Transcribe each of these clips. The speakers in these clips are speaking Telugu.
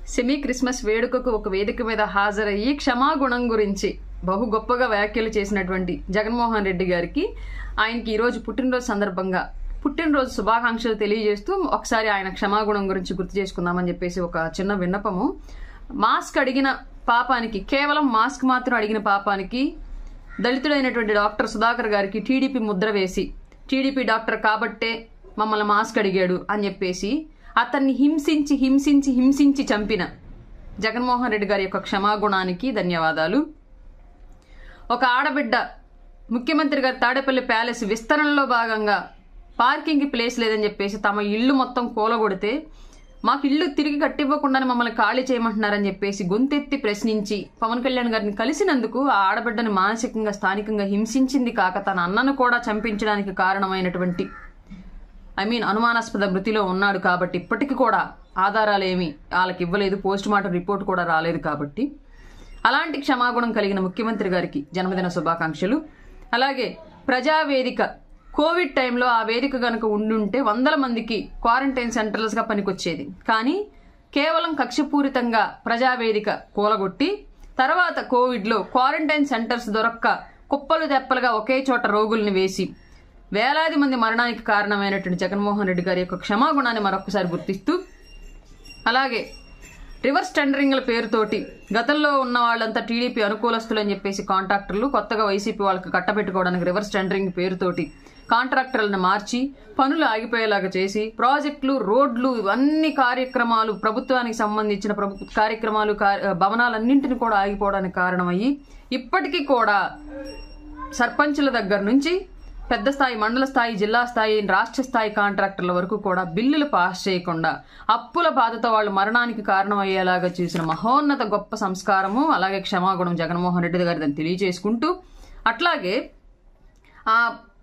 సెమీ క్రిస్మస్ వేడుకకు ఒక వేదిక మీద హాజరయ్యి క్షమాగుణం గురించి బహు గొప్పగా వ్యాఖ్యలు చేసినటువంటి జగన్మోహన్ రెడ్డి గారికి ఆయనకి ఈరోజు పుట్టినరోజు సందర్భంగా పుట్టినరోజు శుభాకాంక్షలు తెలియజేస్తూ ఒకసారి ఆయన క్షమాగుణం గురించి గుర్తు చేసుకుందామని చెప్పేసి ఒక చిన్న విన్నపము. మాస్క్ అడిగిన పాపానికి, కేవలం మాస్క్ మాత్రం అడిగిన పాపానికి దళితుడైనటువంటి డాక్టర్ సుధాకర్ గారికి టీడీపీ ముద్ర వేసి, టీడీపీ డాక్టర్ కాబట్టే మమ్మల్ని మాస్క్ అడిగాడు అని చెప్పేసి అతన్ని హింసించి హింసించి హింసించి చంపిన జగన్మోహన్ రెడ్డి గారి యొక్క క్షమాగుణానికి ధన్యవాదాలు. ఒక ఆడబిడ్డ ముఖ్యమంత్రి గారి తాడేపల్లి ప్యాలెస్ విస్తరణలో భాగంగా పార్కింగ్ ప్లేస్ లేదని చెప్పేసి తమ ఇల్లు మొత్తం కూలగొడితే, మాకు ఇల్లు తిరిగి కట్టివ్వకుండానే మమ్మల్ని ఖాళీ చేయమంటున్నారని చెప్పేసి గొంతెత్తి ప్రశ్నించి పవన్ కళ్యాణ్ గారిని కలిసినందుకు ఆ ఆడబిడ్డను మానసికంగా స్థానికంగా హింసించింది కాక తన అన్నను కూడా చంపించడానికి కారణమైనటువంటి అనుమానాస్పద మృతిలో ఉన్నాడు కాబట్టి ఇప్పటికీ కూడా ఆధారాలు ఏమి వాళ్ళకి ఇవ్వలేదు, పోస్ట్ మార్టం రిపోర్ట్ కూడా రాలేదు కాబట్టి అలాంటి క్షమాగుణం కలిగిన ముఖ్యమంత్రి గారికి జన్మదిన శుభాకాంక్షలు. అలాగే ప్రజావేదిక కోవిడ్ టైంలో ఆ వేదిక గనక ఉండుంటే 100 మందికి క్వారంటైన్ సెంటర్స్గా పనికొచ్చేది. కానీ కేవలం కక్షపూరితంగా ప్రజావేదిక కూలగొట్టి తర్వాత కోవిడ్లో క్వారంటైన్ సెంటర్స్ దొరక్క కుప్పలు తెప్పలుగా ఒకే చోట రోగుల్ని వేసి వేలాది మంది మరణానికి కారణమైనటువంటి జగన్మోహన్ రెడ్డి గారి యొక్క క్షమాగుణాన్ని మరొకసారి గుర్తిస్తూ, అలాగే రివర్స్ టెండరింగ్ల పేరుతోటి గతంలో ఉన్న వాళ్ళంతా టీడీపీ అనుకూలస్తులు అని చెప్పేసి కాంట్రాక్టర్లు కొత్తగా వైసీపీ వాళ్ళకి కట్టబెట్టుకోవడానికి రివర్స్ టెండరింగ్ పేరుతోటి కాంట్రాక్టర్లను మార్చి పనులు ఆగిపోయేలాగా చేసి ప్రాజెక్టులు, రోడ్లు, ఇవన్నీ కార్యక్రమాలు, ప్రభుత్వానికి సంబంధించిన కార్యక్రమాలు, భవనాలన్నింటినీ కూడా ఆగిపోవడానికి కారణమయ్యి ఇప్పటికీ కూడా సర్పంచుల దగ్గర నుంచి పెద్ద స్థాయి, మండల స్థాయి, జిల్లా స్థాయి, రాష్ట్ర స్థాయి కాంట్రాక్టర్ల వరకు కూడా బిల్లులు పాస్ చేయకుండా అప్పుల బాధతో వాళ్ళు మరణానికి కారణమయ్యేలాగా చేసిన మహోన్నత గొప్ప సంస్కారము, అలాగే క్షమాగుణం జగన్మోహన్ రెడ్డి గారి దాన్ని తెలియజేసుకుంటూ, అట్లాగే ఆ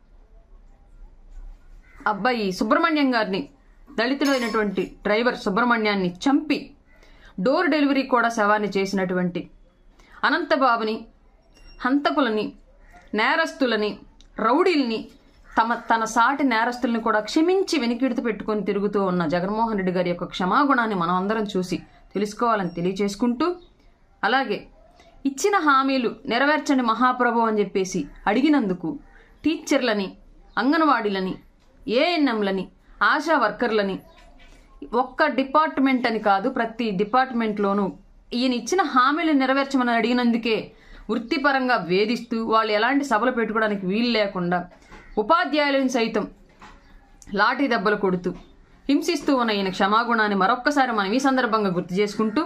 అబ్బాయి సుబ్రహ్మణ్యం గారిని, దళితులైనటువంటి డ్రైవర్ సుబ్రహ్మణ్యాన్ని చంపి డోర్ డెలివరీ కూడా శవాన్ని చేసినటువంటి అనంతబాబుని, హంతకులని, నేరస్తులని, రౌడీల్ని, తన సాటి నేరస్తుల్ని కూడా క్షమించి వెనికిడితో పెట్టుకొని తిరుగుతూ ఉన్న జగన్మోహన్ రెడ్డి గారి యొక్క క్షమాగుణాన్ని మనం అందరం చూసి తెలుసుకోవాలని తెలియచేసుకుంటూ, అలాగే ఇచ్చిన హామీలు నెరవేర్చండి మహాప్రభు అని చెప్పేసి అడిగినందుకు టీచర్లని, అంగన్వాడీలని, ఏఎన్ఎంలని, ఆశా వర్కర్లని, ఒక్క డిపార్ట్మెంట్ అని కాదు ప్రతి డిపార్ట్మెంట్లోనూ ఈయన ఇచ్చిన హామీలు నెరవేర్చమని అడిగినందుకే వృత్తిపరంగా వేధిస్తూ వాళ్ళు ఎలాంటి సభలు పెట్టుకోవడానికి వీలు లేకుండా ఉపాధ్యాయులను సైతం లాఠీ దెబ్బలు కొడుతూ హింసిస్తూ ఉన్న ఈయన క్షమాగుణాన్ని మరొక్కసారి మనం ఈ సందర్భంగా గుర్తు చేసుకుంటూ,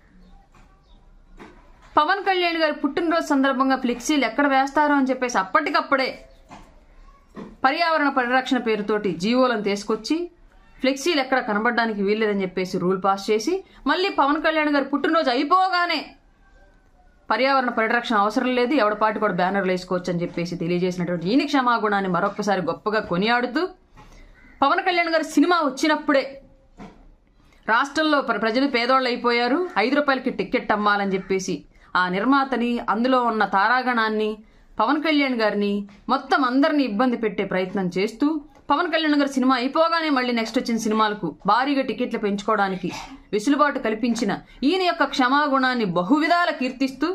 పవన్ కళ్యాణ్ గారి పుట్టినరోజు సందర్భంగా ఫ్లెక్సీలు ఎక్కడ వేస్తారో అని చెప్పేసి అప్పటికప్పుడే పర్యావరణ పరిరక్షణ పేరుతోటి జీవోలను తీసుకొచ్చి ఫ్లెక్సీలు ఎక్కడ కనబడడానికి వీల్లేదని చెప్పేసి రూల్ పాస్ చేసి మళ్ళీ పవన్ కళ్యాణ్ గారి పుట్టినరోజు అయిపోగానే పర్యావరణ పరిరక్షణ అవసరం లేదు, ఎవడపాటి కూడా బ్యానర్లు వేసుకోవచ్చు అని చెప్పేసి తెలియజేసినటువంటి ఈయన క్షమాగుణాన్ని మరొకసారి గొప్పగా కొనియాడుతూ, పవన్ కళ్యాణ్ గారి సినిమా వచ్చినప్పుడే రాష్ట్రంలో ప్రజలు పేదోళ్ళు అయిపోయారు, 5 రూపాయలకి టికెట్ అమ్మాలని చెప్పేసి ఆ నిర్మాతని, అందులో ఉన్న తారాగణాన్ని, పవన్ కళ్యాణ్ గారిని మొత్తం అందరినీ ఇబ్బంది పెట్టే ప్రయత్నం చేస్తూ, పవన్ కళ్యాణ్ గారి సినిమా అయిపోగానే మళ్ళీ నెక్స్ట్ వచ్చిన సినిమాలకు భారీగా టికెట్లు పెంచుకోవడానికి వెసులుబాటు కల్పించిన ఈయన యొక్క క్షమాగుణాన్ని బహువిధాల కీర్తిస్తూ,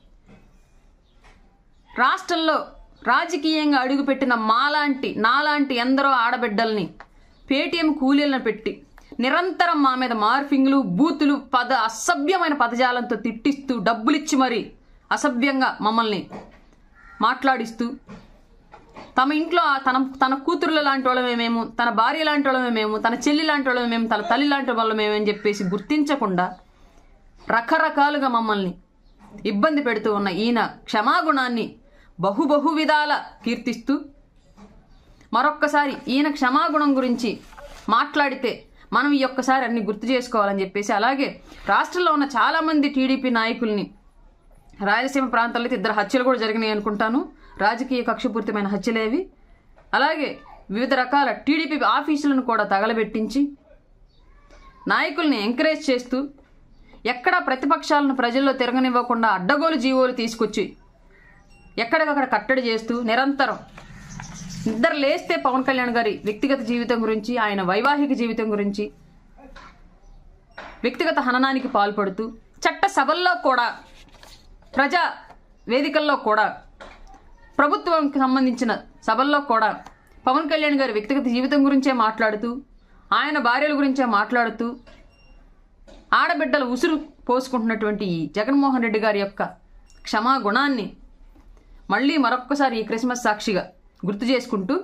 రాష్ట్రంలో రాజకీయంగా అడుగుపెట్టిన నాలాంటి ఎందరో ఆడబిడ్డల్ని పేటీఎం కూలీలను పెట్టి నిరంతరం మా మీద మార్ఫింగ్లు, బూతులు, అసభ్యమైన పదజాలంతో తిట్టిస్తూ డబ్బులిచ్చి మరీ అసభ్యంగా మమ్మల్ని మాట్లాడిస్తూ, తమ ఇంట్లో తన కూతురుల లాంటి వాళ్ళమే మేము, తన భార్య లాంటి వాళ్ళమే మేము, తన చెల్లి లాంటి వాళ్ళమే మేము, తన తల్లి లాంటి వాళ్ళమే అని చెప్పేసి గుర్తించకుండా రకరకాలుగా మమ్మల్ని ఇబ్బంది పెడుతూ ఉన్న ఈయన క్షమాగుణాన్ని బహువిధాల కీర్తిస్తూ, మరొక్కసారి ఈయన క్షమాగుణం గురించి మాట్లాడితే మనం ఈ ఒక్కసారి అన్ని గుర్తు చేసుకోవాలని చెప్పేసి, అలాగే రాష్ట్రంలో ఉన్న చాలామంది టీడీపీ నాయకుల్ని, రాయలసీమ ప్రాంతాల్లో 2 హత్యలు కూడా జరిగినాయి అనుకుంటాను, రాజకీయ కక్షపూరితమైన హత్యలేవి, అలాగే వివిధ రకాల టీడీపీ ఆఫీసులను కూడా తగలబెట్టించి నాయకుల్ని ఎంకరేజ్ చేస్తూ, ఎక్కడా ప్రతిపక్షాలను ప్రజల్లో తిరగనివ్వకుండా అడ్డగోలు జీవోలు తీసుకొచ్చి ఎక్కడికక్కడ కట్టడి చేస్తూ నిరంతరం నిద్ర లేస్తే పవన్ కళ్యాణ్ గారి వ్యక్తిగత జీవితం గురించి, ఆయన వైవాహిక జీవితం గురించి, వ్యక్తిగత హననానికి పాల్పడుతూ చట్ట సభల్లో కూడా, ప్రజా వేదికల్లో కూడా, ప్రభుత్వంకి సంబంధించిన సభల్లో కూడా పవన్ కళ్యాణ్ గారి వ్యక్తిగత జీవితం గురించే మాట్లాడుతూ, ఆయన భార్యల గురించే మాట్లాడుతూ, ఆడబిడ్డలు ఉసురు పోసుకుంటున్నటువంటి ఈ జగన్మోహన్ రెడ్డి గారి యొక్క క్షమాగుణాన్ని మళ్ళీ మరొక్కసారి ఈ క్రిస్మస్ సాక్షిగా గుర్తు చేసుకుంటూ,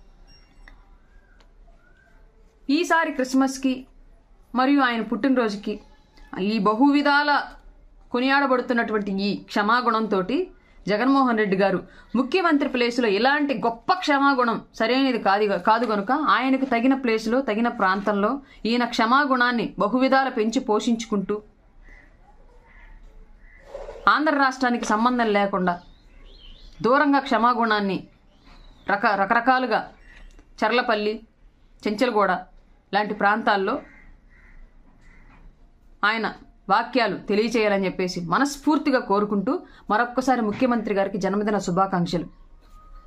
ఈసారి క్రిస్మస్కి మరియు ఆయన పుట్టినరోజుకి ఈ బహువిధాల కొనియాడబడుతున్నటువంటి ఈ క్షమాగుణంతో జగన్మోహన్ రెడ్డి గారు ముఖ్యమంత్రి ప్లేసులో ఇలాంటి గొప్ప క్షమాగుణం సరైనది కాదు కనుక ఆయనకు తగిన ప్లేసులో, తగిన ప్రాంతంలో ఈయన క్షమాగుణాన్ని బహువిధాల పెంచి పోషించుకుంటూ ఆంధ్ర రాష్ట్రానికి సంబంధం లేకుండా దూరంగా క్షమాగుణాన్ని రకరకాలుగా చర్లపల్లి, చెంచలగూడ లాంటి ప్రాంతాల్లో ఆయన వాక్యాలు తెలియచేయాలని చెప్పేసి మనస్ఫూర్తిగా కోరుకుంటూ మరొక్కసారి ముఖ్యమంత్రి గారికి జన్మదిన శుభాకాంక్షలు.